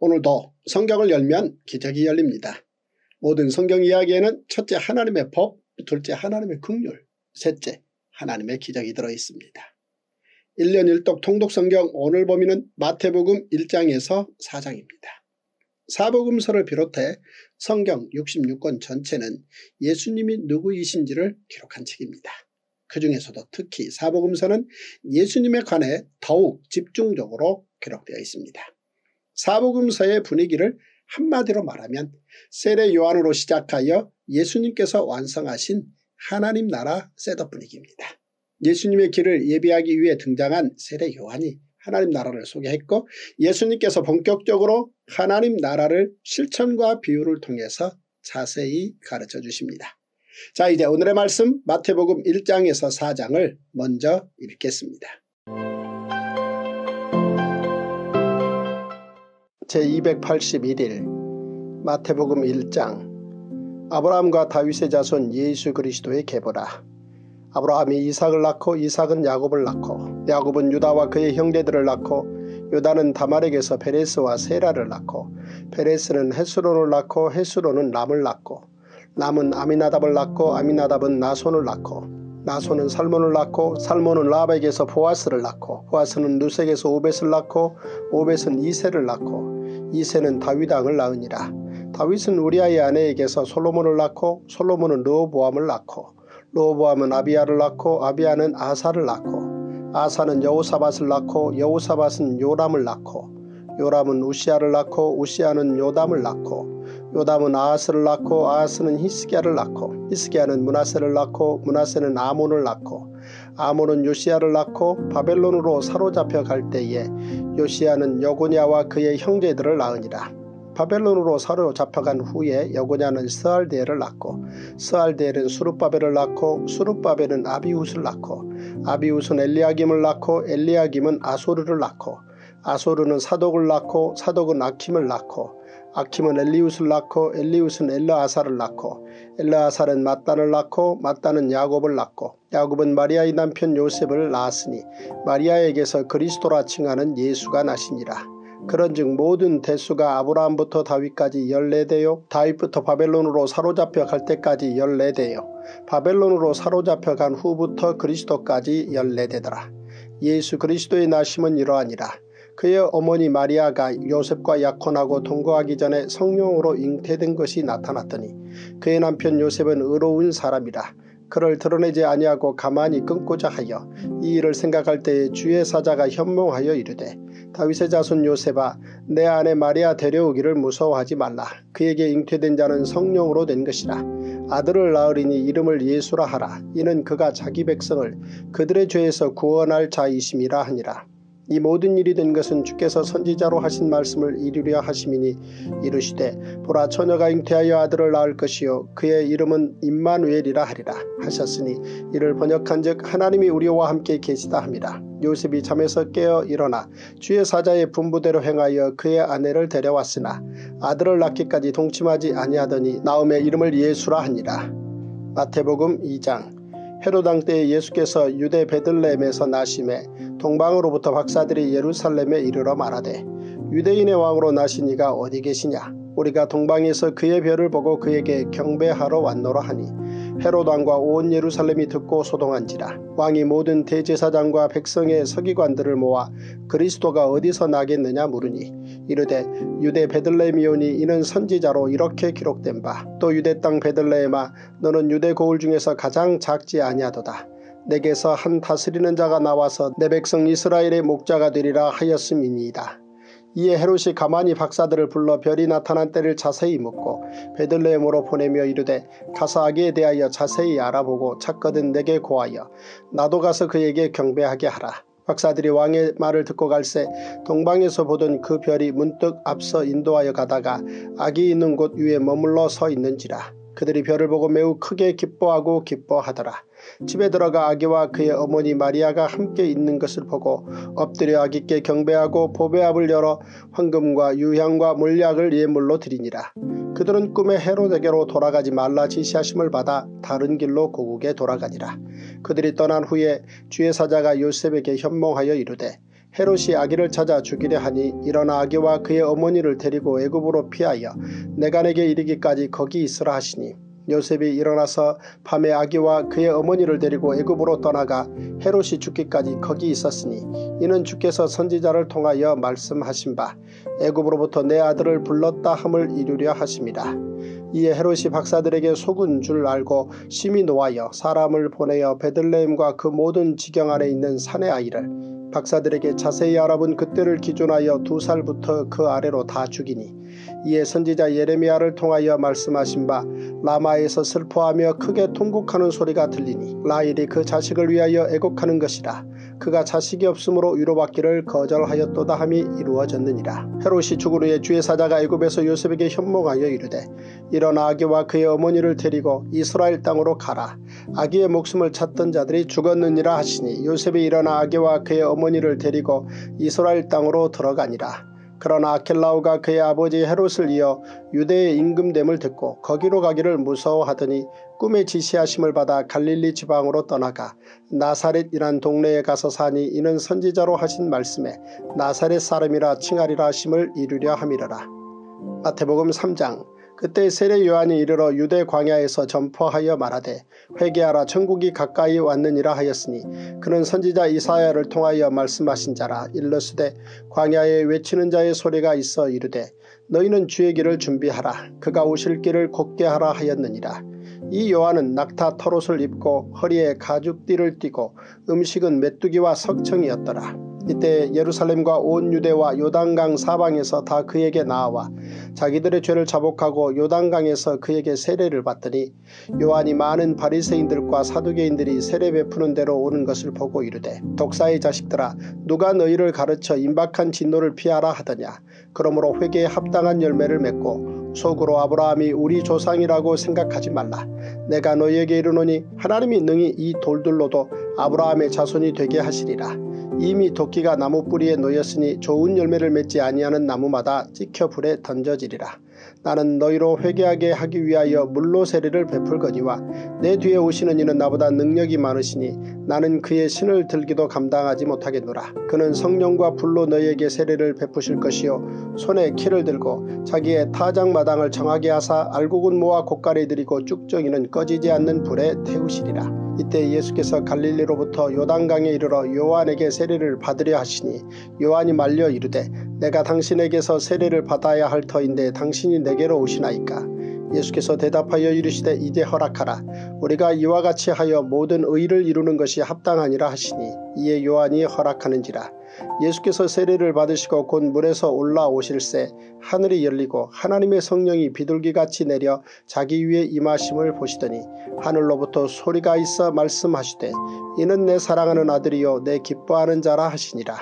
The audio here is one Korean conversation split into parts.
오늘도 성경을 열면 기적이 열립니다. 모든 성경 이야기에는 첫째 하나님의 법, 둘째 하나님의 긍휼, 셋째 하나님의 기적이 들어있습니다. 1년 1독 통독 성경 오늘 범위는 마태복음 1장에서 4장입니다. 사복음서를 비롯해 성경 66권 전체는 예수님이 누구이신지를 기록한 책입니다. 그 중에서도 특히 사복음서는 예수님에 관해 더욱 집중적으로 기록되어 있습니다. 사복음서의 분위기를 한마디로 말하면 세례 요한으로 시작하여 예수님께서 완성하신 하나님 나라 셋업 분위기입니다. 예수님의 길을 예비하기 위해 등장한 세례 요한이 하나님 나라를 소개했고 예수님께서 본격적으로 하나님 나라를 실천과 비유를 통해서 자세히 가르쳐 주십니다. 자, 이제 오늘의 말씀 마태복음 1장에서 4장을 먼저 읽겠습니다. 제281일 마태복음 1장. 아브라함과 다윗의 자손 예수 그리스도의 계보라. 아브라함이 이삭을 낳고 이삭은 야곱을 낳고 야곱은 유다와 그의 형제들을 낳고 유다는 다말에게서 베레스와 세라를 낳고 베레스는 헤스론을 낳고 헤스론은 람을 낳고 람은 아미나답을 낳고 아미나답은 나손을 낳고 나손은 살몬을 낳고 살몬은 라합에게서 보아스를 낳고 보아스는 루색에서 오벳을 낳고 오벳은 이새를 낳고 이새는 다윗 왕을 낳으니라. 다윗은 우리아의 아내에게서 솔로몬을 낳고 솔로몬은 르호보암을 낳고 르호보암은 아비야를 낳고 아비야는 아사를 낳고 아사는 여호사밧을 낳고 여호사밧은 요람을 낳고 요람은 우시야를 낳고 우시야는 요담을 낳고 요담은 아하스를 낳고 아하스는 히스기야를 낳고 히스기야는 므낫세를 낳고 므낫세는 아몬을 낳고 아몬은 요시야를 낳고 바벨론으로 사로잡혀 갈 때에 요시야는 여고냐와 그의 형제들을 낳으니라. 바벨론으로 사로잡혀간 후에 여고냐는 스알데엘을 낳고 스알데엘은 수룹바벨을 낳고 수룹바벨은 아비훗을 낳고 아비훗은 엘리야김을 낳고 엘리야김은 아소르를 낳고 아소르는 사독을 낳고 사독은 아킴을 낳고 아킴은 엘리훗을 낳고 엘리훗은 엘르아사를 낳고 엘르아사는 mat단을 낳고 mat단은 야곱을 낳고 야곱은 마리아의 남편 요셉을 낳았으니 마리아에게서 그리스도라 칭하는 예수가 나시니라. 그런즉 모든 대수가 아브라함부터 다윗까지 14대요 다윗부터 바벨론으로 사로잡혀 갈 때까지 14대요 바벨론으로 사로잡혀 간 후부터 그리스도까지 14대더라. 예수 그리스도의 나심은 이러하니라. 그의 어머니 마리아가 요셉과 약혼하고 동거하기 전에 성령으로 잉태된 것이 나타났더니 그의 남편 요셉은 의로운 사람이라. 그를 드러내지 아니하고 가만히 끊고자 하여 이 일을 생각할 때에 주의 사자가 현몽하여 이르되 다윗의 자손 요셉아 내 아내 마리아 데려오기를 무서워하지 말라. 그에게 잉태된 자는 성령으로 된 것이라. 아들을 낳으리니 이름을 예수라 하라. 이는 그가 자기 백성을 그들의 죄에서 구원할 자이심이라 하니라. 이 모든 일이 된 것은 주께서 선지자로 하신 말씀을 이루려 하심이니 이르시되 보라 처녀가 잉태하여 아들을 낳을 것이요 그의 이름은 임마누엘이라 하리라 하셨으니 이를 번역한즉 하나님이 우리와 함께 계시다 함이라. 요셉이 잠에서 깨어 일어나 주의 사자의 분부대로 행하여 그의 아내를 데려왔으나 아들을 낳기까지 동침하지 아니하더니 나음에 이름을 예수라 하니라. 마태복음 2장. 헤롯 왕 때에 예수께서 유대 베들레헴에서 나심에 동방으로부터 박사들이 예루살렘에 이르러 말하되 유대인의 왕으로 나신 이가 어디 계시냐. 우리가 동방에서 그의 별을 보고 그에게 경배하러 왔노라 하니 헤롯 왕과 온 예루살렘이 듣고 소동한지라. 왕이 모든 대제사장과 백성의 서기관들을 모아 그리스도가 어디서 나겠느냐 물으니 이르되 유대 베들레헴이오니 이는 선지자로 이렇게 기록된 바 또 유대 땅 베들레헴아 너는 유대 고을 중에서 가장 작지 아니하도다. 내게서 한 다스리는 자가 나와서 내 백성 이스라엘의 목자가 되리라 하였음이니이다. 이에 헤롯이 가만히 박사들을 불러 별이 나타난 때를 자세히 묻고 베들레헴으로 보내며 이르되 가서 아기에 대하여 자세히 알아보고 찾거든 내게 고하여 나도 가서 그에게 경배하게 하라. 박사들이 왕의 말을 듣고 갈새 동방에서 보던 그 별이 문득 앞서 인도하여 가다가 아기 있는 곳 위에 머물러 서 있는지라. 그들이 별을 보고 매우 크게 기뻐하고 기뻐하더라. 집에 들어가 아기와 그의 어머니 마리아가 함께 있는 것을 보고 엎드려 아기께 경배하고 보배압을 열어 황금과 유향과 몰약을 예물로 드리니라. 그들은 꿈에 헤롯에게로 돌아가지 말라 지시하심을 받아 다른 길로 고국에 돌아가니라. 그들이 떠난 후에 주의 사자가 요셉에게 현몽하여 이르되 헤롯이 아기를 찾아 죽이려 하니 일어나 아기와 그의 어머니를 데리고 애굽으로 피하여 내가 내게 이르기까지 거기 있으라 하시니 요셉이 일어나서 밤에 아기와 그의 어머니를 데리고 애굽으로 떠나가 헤롯이 죽기까지 거기 있었으니 이는 주께서 선지자를 통하여 말씀하신 바 애굽으로부터 내 아들을 불렀다 함을 이루려 하심이라. 이에 헤롯이 박사들에게 속은 줄 알고 심히 노하여 사람을 보내어 베들레헴과 그 모든 지경 안에 있는 산의 아이를 박사들에게 자세히 알아본 그때를 기준하여 2살부터 그 아래로 다 죽이니 이에 선지자 예레미야를 통하여 말씀하신 바 라마에서 슬퍼하며 크게 통곡하는 소리가 들리니 라헬이 그 자식을 위하여 애곡하는 것이라. 그가 자식이 없으므로 위로받기를 거절하였도다 함이 이루어졌느니라. 헤롯이 죽은 후에 주의 사자가 애굽에서 요셉에게 현몽하여 이르되 일어나 아기와 그의 어머니를 데리고 이스라엘 땅으로 가라. 아기의 목숨을 찾던 자들이 죽었느니라 하시니 요셉이 일어나 아기와 그의 어머니를 데리고 이스라엘 땅으로 들어가니라. 그러나 아켈라오가 그의 아버지 헤롯을 이어 유대의 임금됨을 듣고 거기로 가기를 무서워하더니 꿈에 지시하심을 받아 갈릴리 지방으로 떠나가 나사렛이란 동네에 가서 사니 이는 선지자로 하신 말씀에 나사렛 사람이라 칭하리라 하심을 이루려 함이러라. 마태복음 3장. 그때 세례 요한이 이르러 유대 광야에서 전파하여 말하되 회개하라 천국이 가까이 왔느니라 하였으니 그는 선지자 이사야를 통하여 말씀하신 자라. 일러스되 광야에 외치는 자의 소리가 있어 이르되 너희는 주의 길을 준비하라. 그가 오실 길을 곧게 하라 하였느니라. 이 요한은 낙타 털옷을 입고 허리에 가죽띠를 띠고 음식은 메뚜기와 석청이었더라. 이때 예루살렘과 온 유대와 요단강 사방에서 다 그에게 나와 자기들의 죄를 자복하고 요단강에서 그에게 세례를 받더니 요한이 많은 바리새인들과 사두개인들이 세례 베푸는 대로 오는 것을 보고 이르되 독사의 자식들아 누가 너희를 가르쳐 임박한 진노를 피하라 하더냐. 그러므로 회개에 합당한 열매를 맺고 속으로 아브라함이 우리 조상이라고 생각하지 말라. 내가 너희에게 이르노니 하나님이 능히 이 돌들로도 아브라함의 자손이 되게 하시리라. 이미 도끼가 나무 뿌리에 놓였으니 좋은 열매를 맺지 아니하는 나무마다 찍혀 불에 던져지리라. 나는 너희로 회개하게 하기 위하여 물로 세례를 베풀거니와 내 뒤에 오시는 이는 나보다 능력이 많으시니 나는 그의 신을 들기도 감당하지 못하겠노라. 그는 성령과 불로 너희에게 세례를 베푸실 것이요 손에 키를 들고 자기의 타작마당을 정하게 하사 알곡은 모아 곶가리 들이고 쭉정이는 꺼지지 않는 불에 태우시리라. 이때 예수께서 갈릴리로부터 요단강에 이르러 요한에게 세례를 받으려 하시니 요한이 말려 이르되 내가 당신에게서 세례를 받아야 할 터인데 당신이 내게로 오시나이까. 예수께서 대답하여 이르시되 이제 허락하라. 우리가 이와 같이 하여 모든 의를 이루는 것이 합당하니라 하시니 이에 요한이 허락하는지라. 예수께서 세례를 받으시고 곧 물에서 올라오실새 하늘이 열리고 하나님의 성령이 비둘기같이 내려 자기 위에 임하심을 보시더니 하늘로부터 소리가 있어 말씀하시되 이는 내 사랑하는 아들이요 내 기뻐하는 자라 하시니라.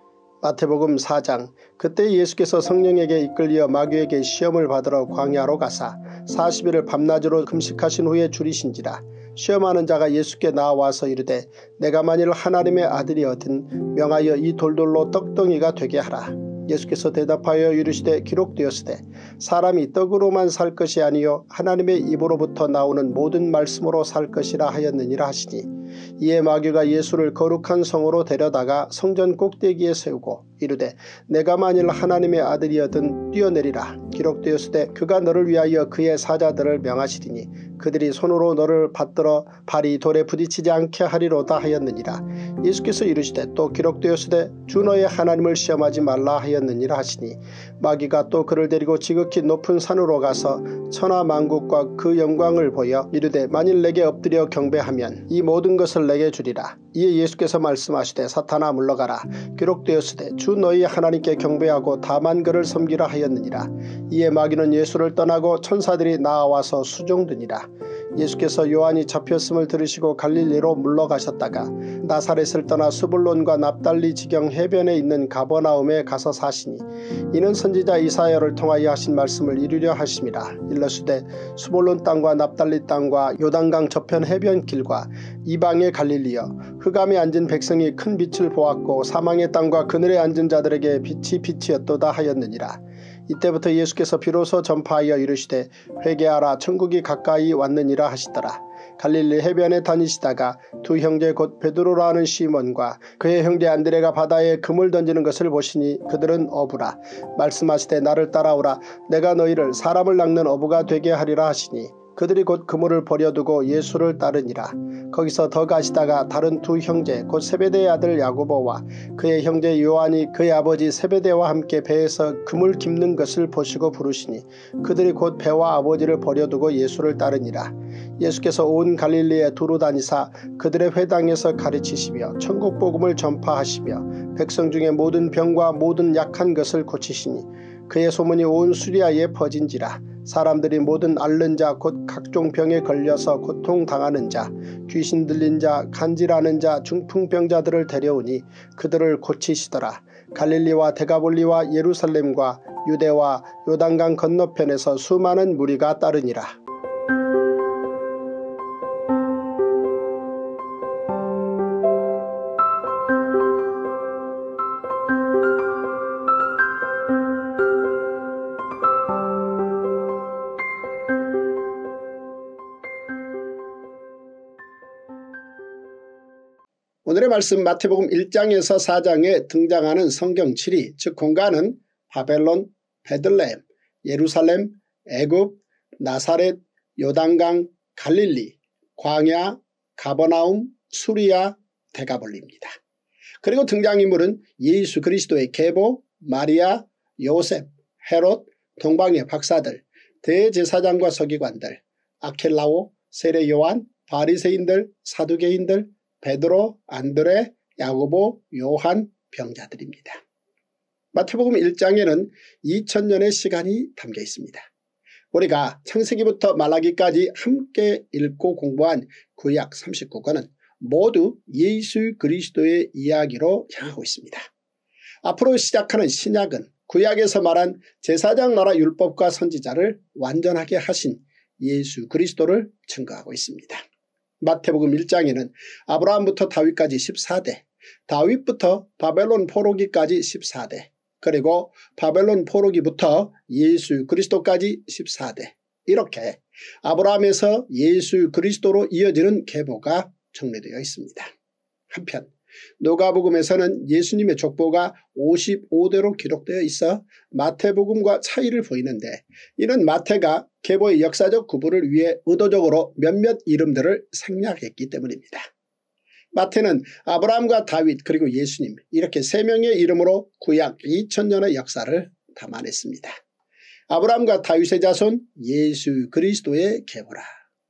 마태복음 4장. 그때 예수께서 성령에게 이끌려 마귀에게 시험을 받으러 광야로 가사 40일을 밤낮으로 금식하신 후에 줄이신지라. 시험하는 자가 예수께 나와서 이르되 내가 만일 하나님의 아들이거든 명하여 이 돌돌로 떡덩이가 되게 하라. 예수께서 대답하여 이르시되 기록되었으되 사람이 떡으로만 살 것이 아니요 하나님의 입으로부터 나오는 모든 말씀으로 살 것이라 하였느니라 하시니 이에 마귀가 예수를 거룩한 성으로 데려다가 성전 꼭대기에 세우고 이르되 내가 만일 하나님의 아들이거든 뛰어내리라. 기록되었으되 그가 너를 위하여 그의 사자들을 명하시리니 그들이 손으로 너를 받들어 발이 돌에 부딪히지 않게 하리로다 하였느니라. 예수께서 이르시되 또 기록되었으되 주 너의 하나님을 시험하지 말라 하였느니라 하시니 마귀가 또 그를 데리고 지극히 높은 산으로 가서 천하 만국과 그 영광을 보여 이르되 만일 내게 엎드려 경배하면 이 모든 것을 내게 주리라. 이에 예수께서 말씀하시되 사탄아 물러가라. 기록되었으되 주 너희 하나님께 경배하고 다만 그를 섬기라 하였느니라. 이에 마귀는 예수를 떠나고 천사들이 나와서 수종드니라. 예수께서 요한이 잡혔음을 들으시고 갈릴리로 물러가셨다가 나사렛을 떠나 수불론과 납달리 지경 해변에 있는 가버나움에 가서 사시니 이는 선지자 이사야를 통하여 하신 말씀을 이루려 하심이라. 일러스되 수불론 땅과 납달리 땅과 요단강 저편 해변길과 이방의 갈릴리여 흑암에 앉은 백성이 큰 빛을 보았고 사망의 땅과 그늘에 앉은 자들에게 빛이 빛이었도다 하였느니라. 이때부터 예수께서 비로소 전파하여 이르시되 회개하라 천국이 가까이 왔느니라 하시더라. 갈릴리 해변에 다니시다가 두 형제 곧 베드로라 하는 시몬과 그의 형제 안드레가 바다에 그물 던지는 것을 보시니 그들은 어부라. 말씀하시되 나를 따라오라. 내가 너희를 사람을 낚는 어부가 되게 하리라 하시니 그들이 곧 그물을 버려두고 예수를 따르니라. 거기서 더 가시다가 다른 두 형제 곧 세베대의 아들 야고보와 그의 형제 요한이 그의 아버지 세베대와 함께 배에서 그물 깁는 것을 보시고 부르시니 그들이 곧 배와 아버지를 버려두고 예수를 따르니라. 예수께서 온 갈릴리에 두루 다니사 그들의 회당에서 가르치시며 천국 복음을 전파하시며 백성 중에 모든 병과 모든 약한 것을 고치시니 그의 소문이 온 수리아에 퍼진지라. 사람들이 모든 앓는 자 곧 각종 병에 걸려서 고통당하는 자 귀신 들린 자 간질하는 자 중풍병자들을 데려오니 그들을 고치시더라. 갈릴리와 데가볼리와 예루살렘과 유대와 요단강 건너편에서 수많은 무리가 따르니라. 오늘의 말씀 마태복음 1장에서 4장에 등장하는 성경치리 즉 공간은 바벨론, 베들레헴, 예루살렘, 애굽, 나사렛, 요단강, 갈릴리, 광야, 가버나움, 수리아, 데가볼리입니다. 그리고 등장인물은 예수 그리스도의 계보, 마리아, 요셉, 헤롯, 동방의 박사들, 대제사장과 서기관들, 아켈라오, 세례 요한, 바리새인들, 사두개인들, 베드로, 안드레, 야고보, 요한, 병자들입니다. 마태복음 1장에는 2000년의 시간이 담겨 있습니다. 우리가 창세기부터 말라기까지 함께 읽고 공부한 구약 39권은 모두 예수 그리스도의 이야기로 향하고 있습니다. 앞으로 시작하는 신약은 구약에서 말한 제사장 나라 율법과 선지자를 완전하게 하신 예수 그리스도를 증거하고 있습니다. 마태복음 1장에는 아브라함부터 다윗까지 14대, 다윗부터 바벨론 포로기까지 14대, 그리고 바벨론 포로기부터 예수 그리스도까지 14대, 이렇게 아브라함에서 예수 그리스도로 이어지는 계보가 정리되어 있습니다. 한편 누가복음에서는 예수님의 족보가 55대로 기록되어 있어 마태복음과 차이를 보이는데 이는 마태가 계보의 역사적 구분을 위해 의도적으로 몇몇 이름들을 생략했기 때문입니다. 마태는 아브라함과 다윗 그리고 예수님 이렇게 세 명의 이름으로 구약 2000년의 역사를 담아냈습니다. 아브라함과 다윗의 자손 예수 그리스도의 계보라.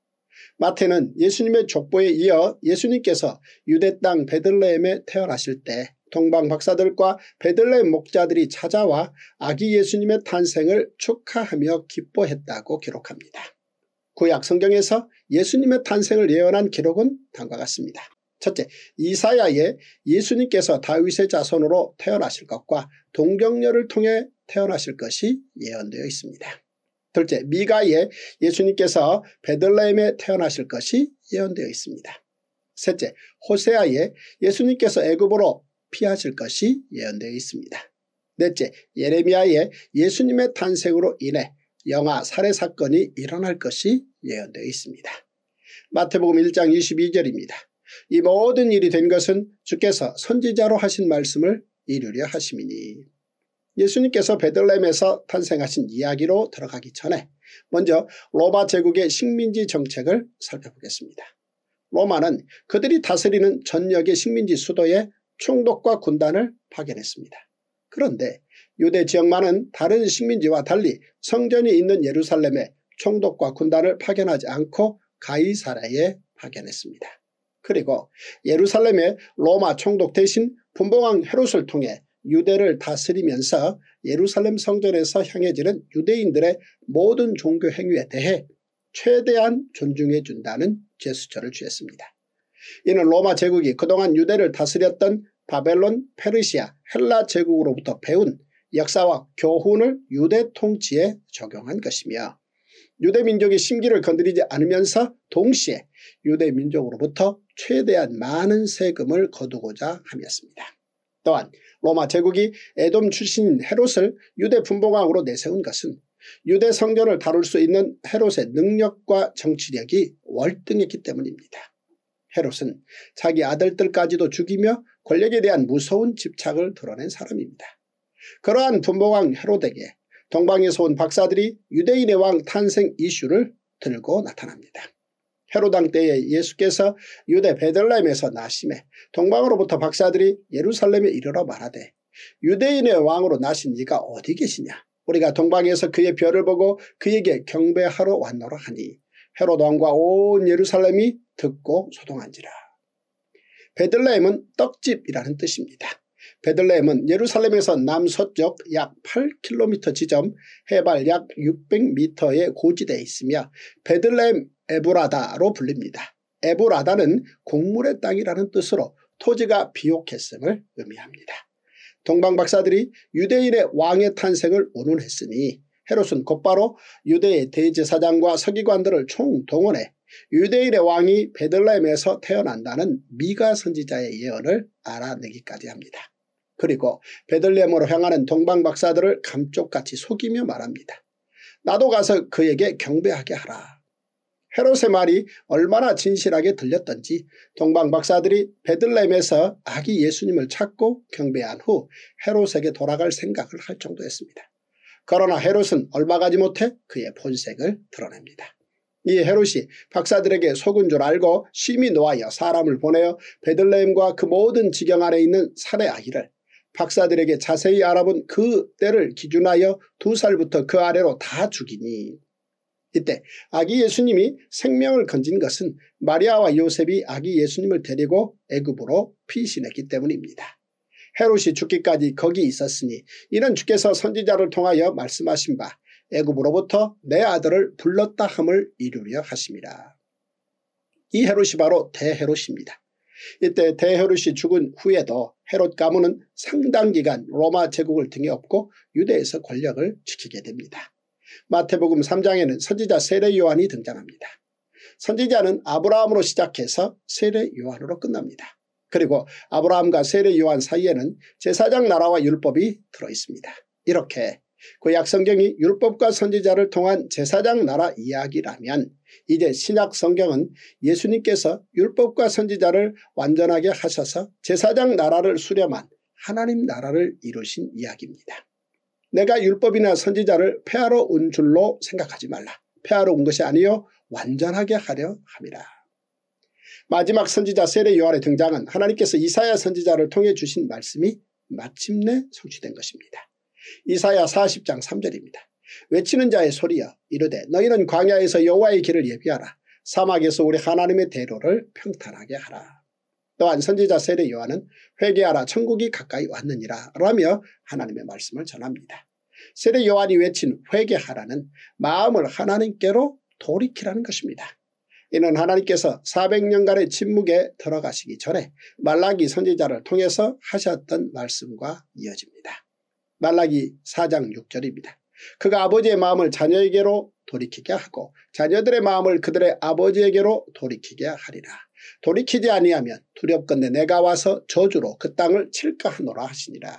마태는 예수님의 족보에 이어 예수님께서 유대 땅 베들레헴에 태어나실 때 동방 박사들과 베들레헴 목자들이 찾아와 아기 예수님의 탄생을 축하하며 기뻐했다고 기록합니다. 구약 성경에서 예수님의 탄생을 예언한 기록은 다음과 같습니다. 첫째, 이사야에 예수님께서 다윗의 자손으로 태어나실 것과 동정녀를 통해 태어나실 것이 예언되어 있습니다. 둘째, 미가에 예수님께서 베들레헴에 태어나실 것이 예언되어 있습니다. 셋째, 호세아에 예수님께서 애굽으로 피하실 것이 예언되어 있습니다. 넷째, 예레미야에 예수님의 탄생으로 인해 영아 살해 사건이 일어날 것이 예언되어 있습니다. 마태복음 1장 22절입니다. 이 모든 일이 된 것은 주께서 선지자로 하신 말씀을 이루려 하심이니. 예수님께서 베들레헴에서 탄생하신 이야기로 들어가기 전에 먼저 로마 제국의 식민지 정책을 살펴보겠습니다. 로마는 그들이 다스리는 전역의 식민지 수도에 총독과 군단을 파견했습니다. 그런데 유대 지역만은 다른 식민지와 달리 성전이 있는 예루살렘에 총독과 군단을 파견하지 않고 가이사랴에 파견했습니다. 그리고 예루살렘의 로마 총독 대신 분봉왕 헤롯을 통해 유대를 다스리면서 예루살렘 성전에서 향해지는 유대인들의 모든 종교 행위에 대해 최대한 존중해 준다는 제스처를 취했습니다. 이는 로마 제국이 그동안 유대를 다스렸던 바벨론, 페르시아, 헬라 제국으로부터 배운 역사와 교훈을 유대 통치에 적용한 것이며 유대 민족의 심기를 건드리지 않으면서 동시에 유대 민족으로부터 최대한 많은 세금을 거두고자 함이었습니다. 또한 로마 제국이 에돔 출신인 헤롯을 유대 분봉왕으로 내세운 것은 유대 성전을 다룰 수 있는 헤롯의 능력과 정치력이 월등했기 때문입니다. 헤롯은 자기 아들들까지도 죽이며 권력에 대한 무서운 집착을 드러낸 사람입니다. 그러한 분봉왕 헤롯에게 동방에서 온 박사들이 유대인의 왕 탄생 이슈를 들고 나타납니다. 헤롯 왕 때에 예수께서 유대 베들레헴에서 나심에 동방으로부터 박사들이 예루살렘에 이르러 말하되 유대인의 왕으로 나신 이가 어디 계시냐? 우리가 동방에서 그의 별을 보고 그에게 경배하러 왔노라 하니 헤롯 왕과 온 예루살렘이 듣고 소동한지라. 베들레헴은 떡집이라는 뜻입니다. 베들레헴은 예루살렘에서 남서쪽 약 8km 지점 해발 약 600m의 고지대에 있으며 베들레헴 에브라다로 불립니다. 에브라다는 곡물의 땅이라는 뜻으로 토지가 비옥했음을 의미합니다. 동방 박사들이 유대인의 왕의 탄생을 운운했으니 헤롯은 곧바로 유대의 대제사장과 서기관들을 총동원해 유대인의 왕이 베들레헴에서 태어난다는 미가 선지자의 예언을 알아내기까지 합니다. 그리고 베들레헴으로 향하는 동방 박사들을 감쪽같이 속이며 말합니다. 나도 가서 그에게 경배하게 하라. 헤롯의 말이 얼마나 진실하게 들렸던지 동방 박사들이 베들레헴에서 아기 예수님을 찾고 경배한 후 헤롯에게 돌아갈 생각을 할 정도였습니다. 그러나 헤롯은 얼마 가지 못해 그의 본색을 드러냅니다. 이 헤롯이 박사들에게 속은 줄 알고 심히 노하여 사람을 보내어 베들레헴과 그 모든 지경 안에 있는 살해 아기를 박사들에게 자세히 알아본 그 때를 기준하여 2살부터 그 아래로 다 죽이니 이때 아기 예수님이 생명을 건진 것은 마리아와 요셉이 아기 예수님을 데리고 애굽으로 피신했기 때문입니다. 헤롯이 죽기까지 거기 있었으니 이는 주께서 선지자를 통하여 말씀하신 바 애굽으로부터 내 아들을 불렀다 함을 이루려 하심이라. 이 헤롯이 바로 대헤롯입니다. 이때 대헤롯이 죽은 후에도 헤롯 가문은 상당 기간 로마 제국을 등에 업고 유대에서 권력을 지키게 됩니다. 마태복음 3장에는 선지자 세례 요한이 등장합니다. 선지자는 아브라함으로 시작해서 세례 요한으로 끝납니다. 그리고 아브라함과 세례 요한 사이에는 제사장 나라와 율법이 들어있습니다. 이렇게 구약 성경이 율법과 선지자를 통한 제사장 나라 이야기라면 이제 신약 성경은 예수님께서 율법과 선지자를 완전하게 하셔서 제사장 나라를 수렴한 하나님 나라를 이루신 이야기입니다. 내가 율법이나 선지자를 폐하러 온 줄로 생각하지 말라. 폐하러 온 것이 아니요 완전하게 하려 함이라. 마지막 선지자 세례 요한의 등장은 하나님께서 이사야 선지자를 통해 주신 말씀이 마침내 성취된 것입니다. 이사야 40장 3절입니다. 외치는 자의 소리여 이르되 너희는 광야에서 여호와의 길을 예비하라. 사막에서 우리 하나님의 대로를 평탄하게 하라. 또한 선지자 세례 요한은 회개하라 천국이 가까이 왔느니라 라며 하나님의 말씀을 전합니다. 세례 요한이 외친 회개하라는 마음을 하나님께로 돌이키라는 것입니다. 이는 하나님께서 400년간의 침묵에 들어가시기 전에 말라기 선지자를 통해서 하셨던 말씀과 이어집니다. 말라기 4장 6절입니다. 그가 아버지의 마음을 자녀에게로 돌이키게 하고 자녀들의 마음을 그들의 아버지에게로 돌이키게 하리라. 돌이키지 아니하면 두렵건대 내가 와서 저주로 그 땅을 칠까 하노라 하시니라.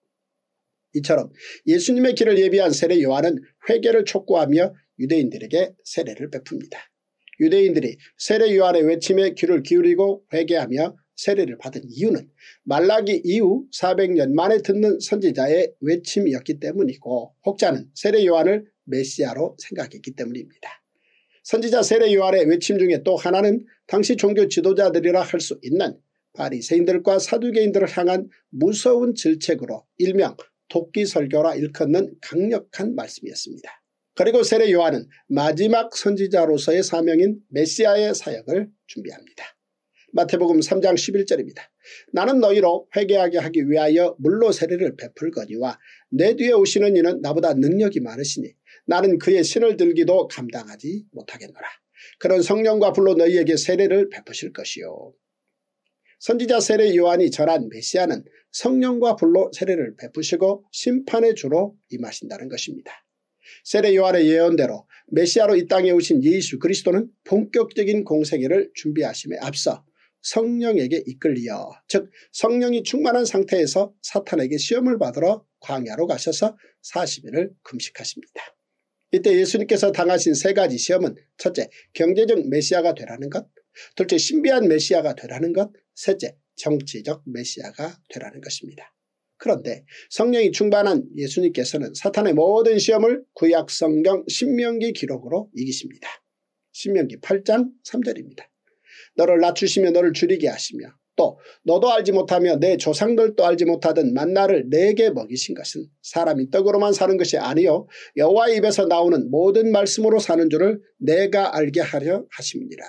이처럼 예수님의 길을 예비한 세례 요한은 회개를 촉구하며 유대인들에게 세례를 베풉니다. 유대인들이 세례 요한의 외침에 귀를 기울이고 회개하며 세례를 받은 이유는 말라기 이후 400년 만에 듣는 선지자의 외침이었기 때문이고 혹자는 세례 요한을 메시아로 생각했기 때문입니다. 선지자 세례 요한의 외침 중에 또 하나는 당시 종교 지도자들이라 할 수 있는 바리새인들과 사두개인들을 향한 무서운 질책으로 일명 도끼 설교라 일컫는 강력한 말씀이었습니다. 그리고 세례 요한은 마지막 선지자로서의 사명인 메시아의 사역을 준비합니다. 마태복음 3장 11절입니다. 나는 너희로 회개하게 하기 위하여 물로 세례를 베풀거니와 내 뒤에 오시는 이는 나보다 능력이 많으시니 나는 그의 신을 들기도 감당하지 못하겠노라. 그런 성령과 불로 너희에게 세례를 베푸실 것이요. 선지자 세례 요한이 전한 메시아는 성령과 불로 세례를 베푸시고 심판의 주로 임하신다는 것입니다. 세례 요한의 예언대로 메시아로 이 땅에 오신 예수 그리스도는 본격적인 공생애를 준비하심에 앞서 성령에게 이끌리어, 즉 성령이 충만한 상태에서 사탄에게 시험을 받으러 광야로 가셔서 40일을 금식하십니다. 이때 예수님께서 당하신 세 가지 시험은 첫째, 경제적 메시아가 되라는 것, 둘째, 신비한 메시아가 되라는 것, 셋째, 정치적 메시아가 되라는 것입니다. 그런데 성령이 충만한 예수님께서는 사탄의 모든 시험을 구약 성경 신명기 기록으로 이기십니다. 신명기 8장 3절입니다. 너를 낮추시며 너를 줄이게 하시며 또 너도 알지 못하며 내 조상들도 알지 못하던 만나를 내게 먹이신 것은 사람이 떡으로만 사는 것이 아니요 여호와의 입에서 나오는 모든 말씀으로 사는 줄을 내가 알게 하려 하심이니라.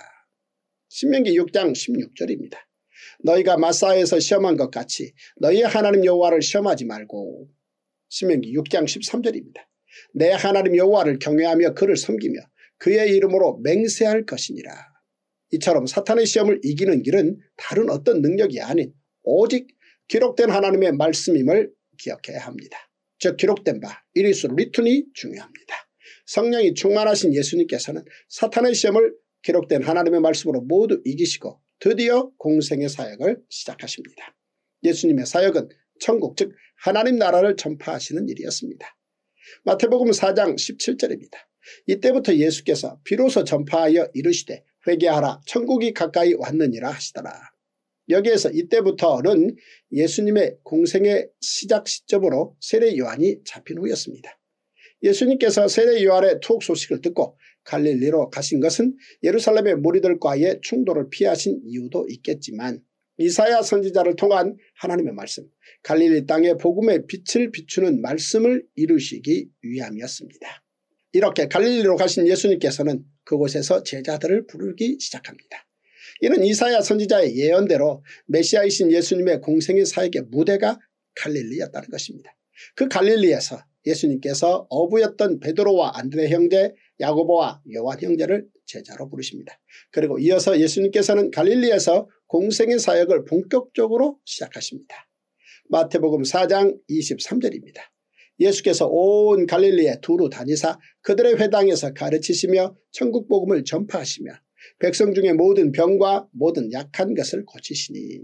신명기 6장 16절입니다. 너희가 마사에서 시험한 것 같이 너희의 하나님 여호와를 시험하지 말고. 신명기 6장 13절입니다. 내 하나님 여호와를 경외하며 그를 섬기며 그의 이름으로 맹세할 것이니라. 이처럼 사탄의 시험을 이기는 길은 다른 어떤 능력이 아닌 오직 기록된 하나님의 말씀임을 기억해야 합니다. 즉 기록된 바 이리수 리툰이 중요합니다. 성령이 충만하신 예수님께서는 사탄의 시험을 기록된 하나님의 말씀으로 모두 이기시고 드디어 공생의 사역을 시작하십니다. 예수님의 사역은 천국 즉 하나님 나라를 전파하시는 일이었습니다. 마태복음 4장 17절입니다. 이때부터 예수께서 비로소 전파하여 이르시되 회개하라 천국이 가까이 왔느니라 하시더라. 여기에서 이때부터는 예수님의 공생의 시작 시점으로 세례 요한이 잡힌 후였습니다. 예수님께서 세례 요한의 투옥 소식을 듣고 갈릴리로 가신 것은 예루살렘의 무리들과의 충돌을 피하신 이유도 있겠지만 이사야 선지자를 통한 하나님의 말씀, 갈릴리 땅에 복음의 빛을 비추는 말씀을 이루시기 위함이었습니다. 이렇게 갈릴리로 가신 예수님께서는 그곳에서 제자들을 부르기 시작합니다. 이는 이사야 선지자의 예언대로 메시아이신 예수님의 공생의 사역의 무대가 갈릴리였다는 것입니다. 그 갈릴리에서 예수님께서 어부였던 베드로와 안드레 형제, 야고보와 요한 형제를 제자로 부르십니다. 그리고 이어서 예수님께서는 갈릴리에서 공생의 사역을 본격적으로 시작하십니다. 마태복음 4장 23절입니다. 예수께서 온 갈릴리에 두루 다니사 그들의 회당에서 가르치시며 천국 복음을 전파하시며 백성 중에 모든 병과 모든 약한 것을 고치시니.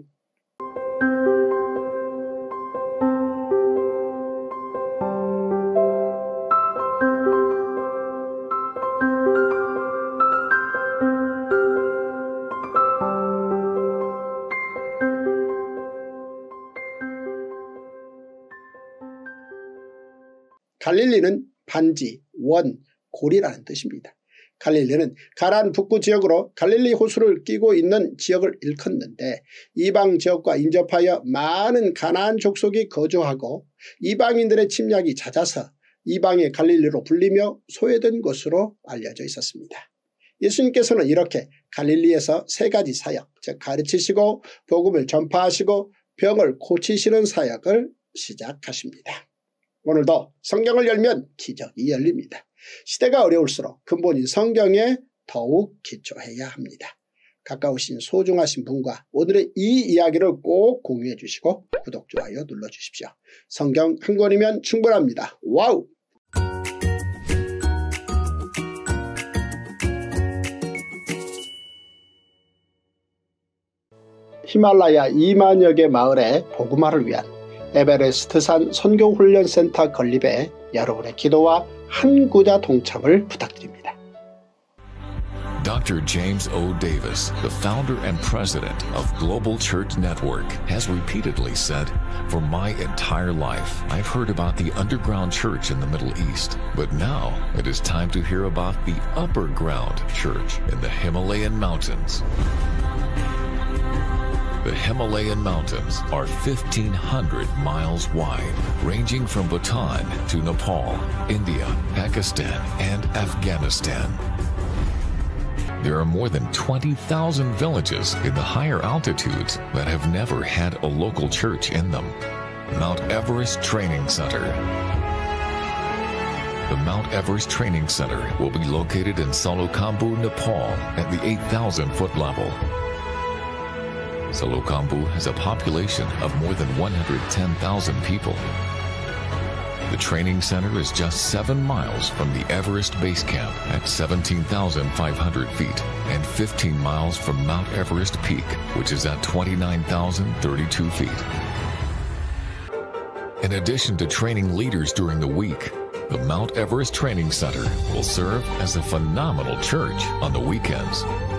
갈릴리는 반지, 원, 고리라는 뜻입니다. 갈릴리는 가나안 북부 지역으로 갈릴리 호수를 끼고 있는 지역을 일컫는데 이방 지역과 인접하여 많은 가나안 족속이 거주하고 이방인들의 침략이 잦아서 이방의 갈릴리로 불리며 소외된 곳으로 알려져 있었습니다. 예수님께서는 이렇게 갈릴리에서 세 가지 사역, 즉 가르치시고 복음을 전파하시고 병을 고치시는 사역을 시작하십니다. 오늘도 성경을 열면 기적이 열립니다. 시대가 어려울수록 근본인 성경에 더욱 기초해야 합니다. 가까우신 소중하신 분과 오늘의 이 이야기를 꼭 공유해 주시고 구독, 좋아요 눌러주십시오. 성경 한 권이면 충분합니다. 와우! 히말라야 2만여 개 마을의 복음화를 위한 에베레스트산 선교훈련센터 건립에 여러분의 기도와 한구자 동참을 부탁드립니다. Dr. James O. Davis, the founder and president of Global Church Network, has repeatedly said, "For my entire life, I've heard about the underground church in the Middle East, but now it is time to hear about the upper ground church in the Himalayan mountains." The Himalayan mountains are 1,500 miles wide, ranging from Bhutan to Nepal, India, Pakistan, and Afghanistan. There are more than 20,000 villages in the higher altitudes that have never had a local church in them. Mount Everest Training Center. The Mount Everest Training Center will be located in Salokhambu, Nepal at the 8,000-foot level. Salokhambu has a population of more than 110,000 people. The training center is just 7 miles from the Everest Base Camp at 17,500 feet and 15 miles from Mount Everest Peak, which is at 29,032 feet. In addition to training leaders during the week, the Mount Everest Training Center will serve as a phenomenal church on the weekends.